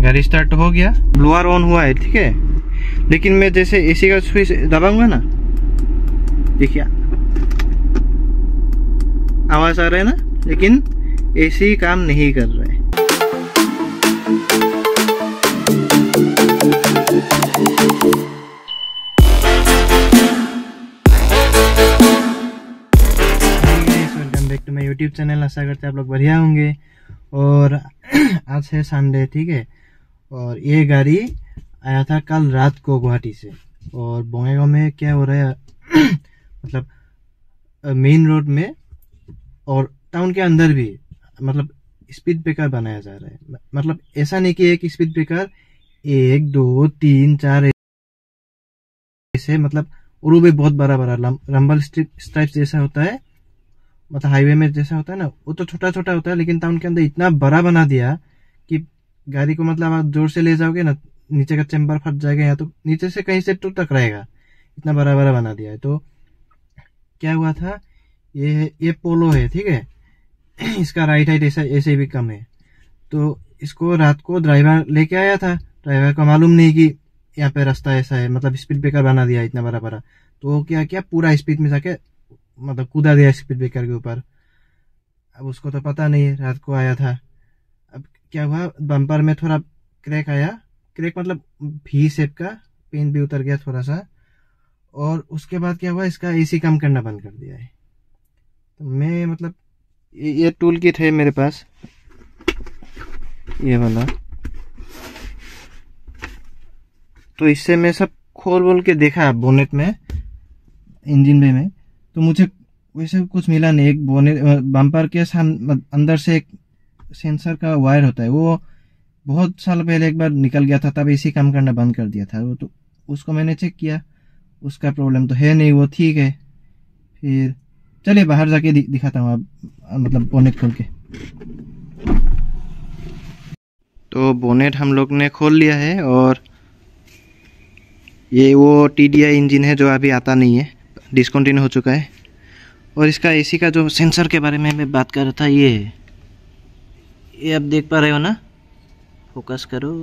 गाड़ी स्टार्ट हो गया, ब्लोअर ऑन हुआ है, ठीक है। लेकिन मैं जैसे एसी का स्विच दबाऊंगा ना, देखिए आवाज आ रहा है ना, लेकिन एसी काम नहीं कर रहा है। Welcome back to my YouTube channel. आशा करते हैं आप लोग बढ़िया होंगे। और आज है संडे, ठीक है। और ये गाड़ी आया था कल रात को गुवाहाटी से। और बोंगईगांव में क्या हो रहा है मतलब मेन रोड में और टाउन के अंदर भी मतलब स्पीड ब्रेकर बनाया जा रहा है। मतलब ऐसा नहीं कि एक स्पीड ब्रेकर 1 2 3 4 ऐसे, मतलब और वो भी बहुत बड़ा बड़ा रंबल स्ट्राइप्स जैसा होता है, मतलब हाईवे में जैसा होता है ना, वो तो छोटा छोटा होता है। लेकिन टाउन के अंदर इतना बड़ा बना दिया कि गाड़ी को मतलब आप जोर से ले जाओगे ना, नीचे का चैम्बर फट जाएगा या तो नीचे से कहीं से तो टकराएगा, इतना बड़ा बड़ा बना दिया है। तो क्या हुआ था, ये पोलो है, ठीक है। इसका राइट हाइट ऐसे भी कम है। तो इसको रात को ड्राइवर लेके आया था। ड्राइवर को मालूम नहीं कि यहाँ पे रास्ता ऐसा है, मतलब स्पीड ब्रेकर बना दिया इतना बड़ा बड़ा। तो वो क्या किया, पूरा स्पीड में जाके मतलब कूदा दिया स्पीड ब्रेकर के ऊपर। अब उसको तो पता नहीं, रात को आया था। अब क्या हुआ, बम्पर में थोड़ा क्रैक आया, क्रैक मतलब भी शेप का, पेंट भी उतर गया थोड़ा सा। और उसके बाद क्या हुआ, इसका एसी काम करना बंद कर दिया है। तो मैं मतलब ये टूल किट है मेरे पास, ये वाला। तो इससे मैं सब खोल बोल के देखा बोनेट में, इंजन में। तो मुझे वैसे कुछ मिला नहीं। एक बोनेट बम्पर के अंदर से एक सेंसर का वायर होता है, वो बहुत साल पहले एक बार निकल गया था, तब एसी काम करना बंद कर दिया था वो। तो उसको मैंने चेक किया, उसका प्रॉब्लम तो है नहीं, वो ठीक है। फिर चलिए बाहर जाके दिखाता हूँ आप, मतलब बोनेट खोल के। तो बोनेट हम लोग ने खोल लिया है। और ये वो TDI इंजन है जो अभी आता नहीं है, डिस्कंटिन्यू हो चुका है। और इसका एसी का जो सेंसर के बारे में मैं बात कर रहा था, ये है, ये आप देख पा रहे हो ना, फोकस करो।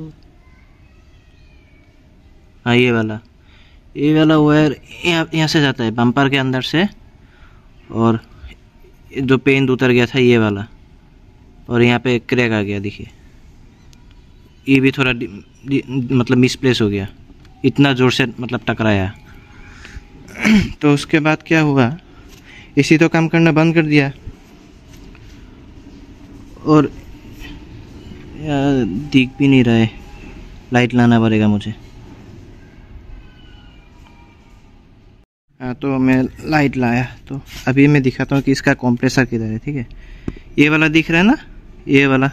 हाँ, ये वाला वायर यहाँ से जाता है बम्पर के अंदर से। और जो पेंट उतर गया था ये वाला, और यहाँ पे क्रैक आ गया, देखिए ये भी थोड़ा मतलब मिसप्लेस हो गया, इतना जोर से मतलब टकराया। तो उसके बाद क्या हुआ, एसी तो काम करना बंद कर दिया। और दिख भी नहीं रहा है, लाइट लाना पड़ेगा मुझे। हाँ, तो मैं लाइट लाया। तो अभी मैं दिखाता हूँ कि इसका कंप्रेसर किधर है, ठीक है। ये वाला दिख रहा है ना, ये वाला,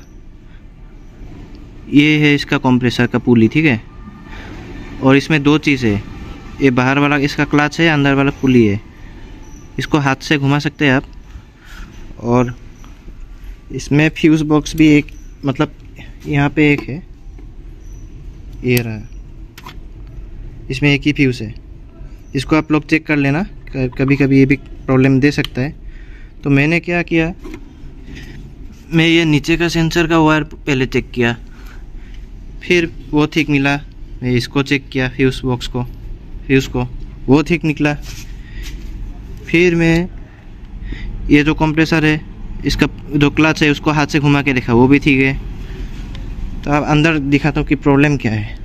ये है इसका कंप्रेसर का पुली, ठीक है। और इसमें दो चीज़ है, ये बाहर वाला इसका क्लच है, अंदर वाला पुली है। इसको हाथ से घुमा सकते हैं आप। और इसमें फ्यूज बॉक्स भी एक, मतलब यहाँ पे एक है, ये रहा, इसमें एक ही फ्यूज है। इसको आप लोग चेक कर लेना, कभी कभी ये भी प्रॉब्लम दे सकता है। तो मैंने क्या किया, मैं ये नीचे का सेंसर का वायर पहले चेक किया, फिर वो ठीक मिला। मैं इसको चेक किया, फ्यूज बॉक्स को, फ्यूज को, वो ठीक निकला। फिर मैं ये जो कंप्रेसर है, इसका जो क्लच है, उसको हाथ से घुमा के देखा, वो भी ठीक है। तो अब अंदर दिखाता हूँ कि प्रॉब्लम क्या है।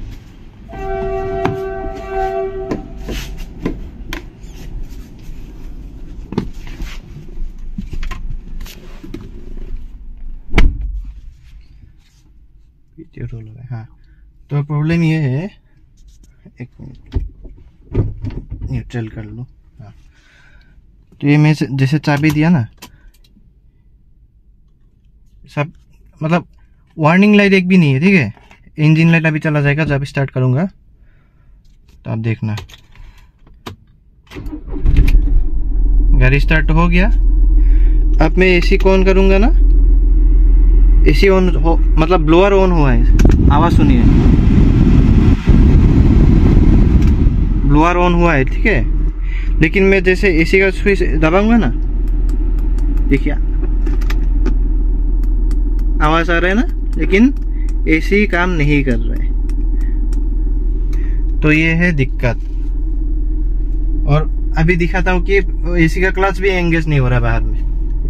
हाँ, तो प्रॉब्लम ये है, एक मिनट न्यूट्रल कर लो। हाँ, तो ये मैं जैसे चाबी दिया ना, सब मतलब वार्निंग लाइट एक भी नहीं है, ठीक है। इंजन लाइट अभी चला जाएगा जब स्टार्ट करूंगा, तो आप देखना। गाड़ी स्टार्ट हो गया। अब मैं एसी को ऑन करूंगा ना, एसी ऑन हो मतलब ब्लोअर ऑन हुआ है, आवाज सुनिए, ब्लोअर ऑन हुआ है, ठीक है। लेकिन मैं जैसे एसी का स्विच दबाऊंगा ना, देखिए आवाज आ रहा है ना, लेकिन एसी काम नहीं कर रहा है। तो ये है दिक्कत। और अभी दिखाता हूँ कि एसी का क्लच भी एंगेज नहीं हो रहा बाहर में।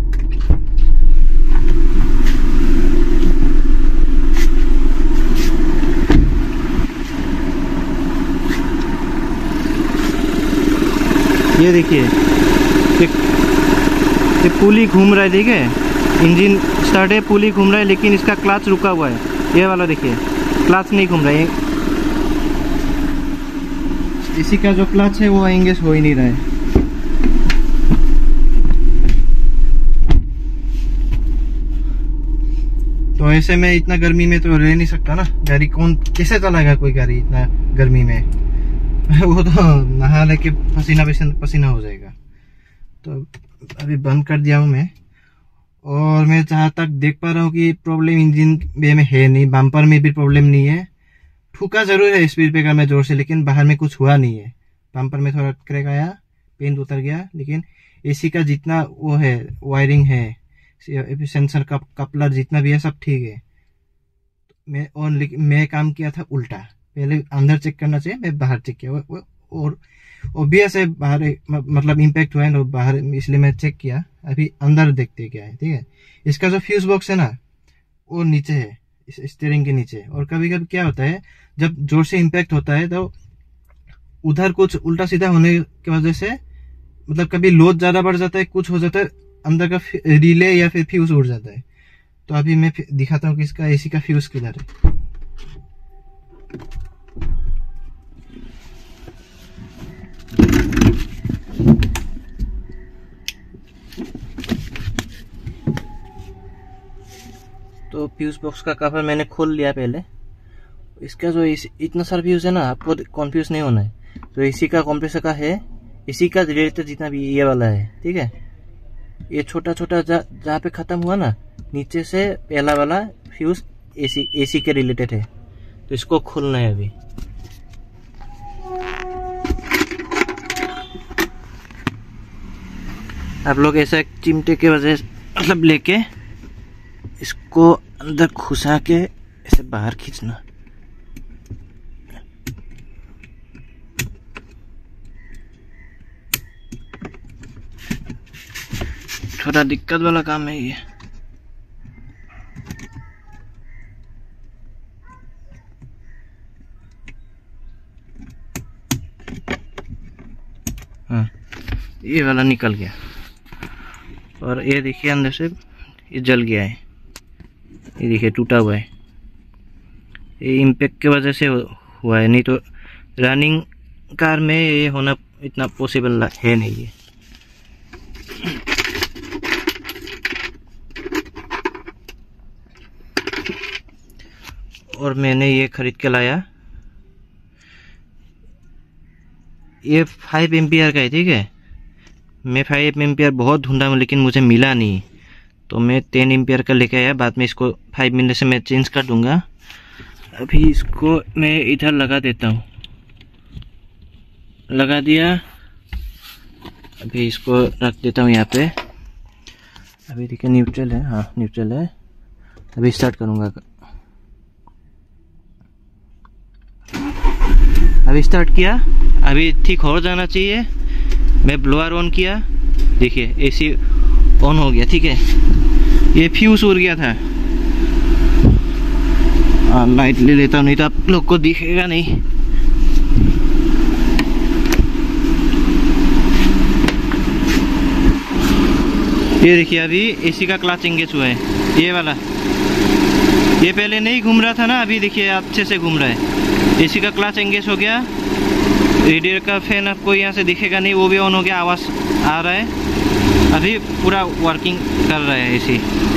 ये देखिए, ये पुली घूम रहा है, ठीक है, इंजन स्टार्ट है, पुली घूम रहा है, लेकिन इसका क्लच रुका हुआ है। ये वाला देखिए, क्लच नहीं घूम रहा है। इसी का जो क्लच है वो एंगेज हो ही नहीं रहा है। तो ऐसे में इतना गर्मी में तो रह नहीं सकता ना, गाड़ी कौन कैसे चलाएगा कोई गाड़ी इतना गर्मी में। वो तो नहा लेके पसीना पसीना हो जाएगा। तो अभी बंद कर दिया हूँ मैं। और मैं जहाँ तक देख पा रहा हूँ कि प्रॉब्लम इंजन बे में है नहीं, बम्पर में भी प्रॉब्लम नहीं है। ठुका जरूर है स्पीड ब्रेकर में जोर से, लेकिन बाहर में कुछ हुआ नहीं है। बम्पर में थोड़ा क्रैक आया, पेंट उतर गया, लेकिन एसी का जितना वो है वायरिंग है, सेंसर का कपलर जितना भी है सब ठीक है। मैं काम किया था उल्टा, पहले अंदर चेक करना चाहिए, मैं बाहर चेक किया। और ऑब्वियस है बाहर मतलब इम्पैक्ट हुआ है ना बाहर, इसलिए मैं चेक किया। अभी अंदर देखते क्या है, ठीक है। इसका जो फ्यूज बॉक्स है ना वो नीचे है, इस स्टीयरिंग के नीचे। और कभी कभी क्या होता है, जब जोर से इम्पैक्ट होता है तो उधर कुछ उल्टा सीधा होने की वजह से मतलब कभी लोड ज्यादा बढ़ जाता है, कुछ हो जाता है, अंदर का रिले या फिर फ्यूज उड़ जाता है। तो अभी मैं दिखाता हूँ कि इसका एसी का फ्यूज किधर है। तो फ्यूज बॉक्स का कवर मैंने खोल लिया पहले। इसका जो इतना सारा फ्यूज है ना, आपको कंफ्यूज नहीं होना है। तो एसी का कंप्रेसर का है, इसी का रिलेटेड जितना भी ये वाला है, ठीक है। ये छोटा छोटा जहाँ पे खत्म हुआ ना, नीचे से पहला वाला फ्यूज एसी के रिलेटेड है। तो इसको खोलना है अभी। आप लोग ऐसा एक चिमटे के वजह मतलब लेके इसको अंदर घुसा के ऐसे बाहर खींचना। थोड़ा दिक्कत वाला काम है ये। हाँ, ये वाला निकल गया। और ये देखिए अंदर से ये जल गया है, ये देखिए टूटा हुआ है। ये इम्पैक्ट की वजह से हुआ है, नहीं तो रनिंग कार में ये होना इतना पॉसिबल है नहीं ये। और मैंने ये खरीद के लाया, ये 5 एम्पियर का है, ठीक है। मैं 5 एम्पियर बहुत ढूंढा हूँ लेकिन मुझे मिला नहीं, तो मैं 10 एम्पियर का लेके आया। बाद में इसको 5 मिनट से मैं चेंज कर दूंगा। अभी इसको मैं इधर लगा देता हूँ, लगा दिया। अभी इसको रख देता हूँ यहाँ पे। अभी देखिए न्यूट्रल है, हाँ न्यूट्रल है। अभी स्टार्ट करूँगा। अभी स्टार्ट किया, अभी ठीक हो जाना चाहिए। मैं ब्लोअर ऑन किया, देखिए एसी ऑन हो गया, ठीक है। ये फ्यूज उड़ गया था। लाइट ले लेता हूँ, नहीं तो आप लोग को दिखेगा नहीं। ये देखिए अभी एसी का क्लच एंगेज हुआ है, ये वाला। ये पहले नहीं घूम रहा था ना, अभी देखिए अच्छे से घूम रहा है। एसी का क्लच एंगेज हो गया। रेडिएटर का फैन आपको यहाँ से दिखेगा नहीं, वो भी ऑन हो गया, आवाज़ आ रहा है। अभी पूरा वर्किंग कर रहा है एसी।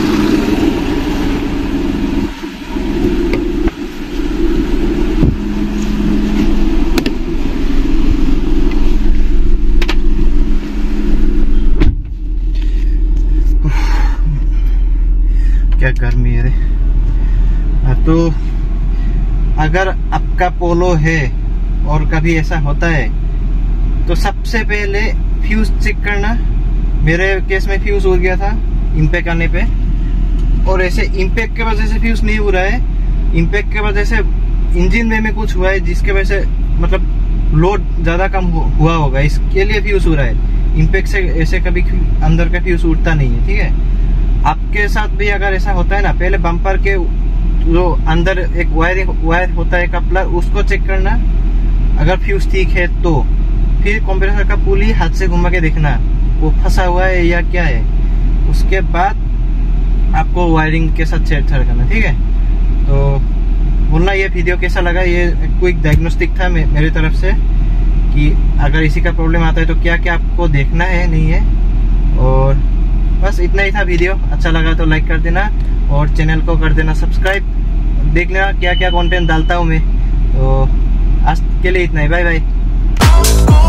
क्या गर्मी है रे। तो अगर आपका पोलो है और कभी ऐसा होता है तो सबसे पहले फ्यूज चेक करना। मेरे केस में फ्यूज उड़ गया था इम्पैक्ट आने पे, और ऐसे इम्पैक्ट के वजह से फ्यूज नहीं उड़ रहा है इम्पैक्ट की वजह से इंजन में कुछ हुआ है, जिसके वजह से मतलब लोड ज्यादा कम हुआ होगा, इसके लिए फ्यूज हो रहा है। इम्पैक्ट से ऐसे कभी अंदर का फ्यूज उठता नहीं है, ठीक है। आपके साथ भी अगर ऐसा होता है ना, पहले बम्पर के जो अंदर एक वायर होता है कपलर, उसको चेक करना। अगर फ्यूज ठीक है तो फिर कंप्रेसर का पुली हाथ से घुमा के देखना वो फंसा हुआ है या क्या है। उसके बाद आपको वायरिंग के साथ छेड़छाड़ करना, ठीक है। तो बोलना ये वीडियो कैसा लगा, ये क्विक डायग्नोस्टिक था मेरी तरफ से कि अगर इसी का प्रॉब्लम आता है तो क्या क्या आपको देखना है, नहीं है। और बस इतना ही था वीडियो। अच्छा लगा तो लाइक कर देना और चैनल को कर देना सब्सक्राइब। देख लेना क्या क्या कंटेंट डालता हूँ मैं। तो आज के लिए इतना ही, बाय बाय।